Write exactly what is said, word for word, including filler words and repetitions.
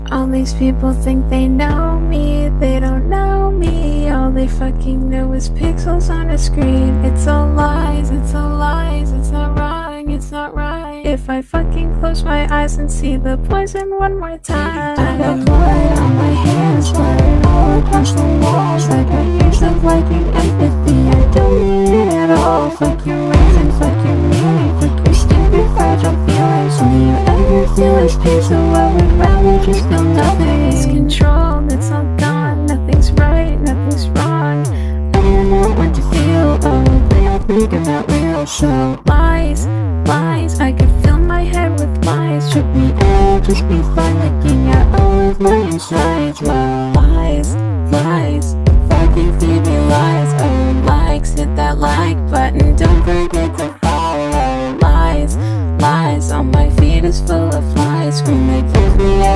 All these people think they know me, they don't know me. All they fucking know is pixels on a screen. It's all lies, it's all lies, it's not wrong, it's not right. If I fucking close my eyes and see the poison one more time, I got blood on my hands, blood all across the walls. I got years of liking empathy, I don't need it at all. Fuck your reason, fuck your meaning, fuck your stupid fragile feelings. All you ever feel is pain, so I would rather just feel nothing. It's controlled, it's all gone, nothing's right, nothing's wrong. I don't know what to feel, oh, they all think about real. So lies, lies, I could fill my head with lies. Trip me out, just be fun looking at all of my insides. Well, lies, lies, fucking feed me lies. Oh, likes, hit that like button, don't forget to follow. Lies, lies, on my feet is full of flies. Scream, they kiss me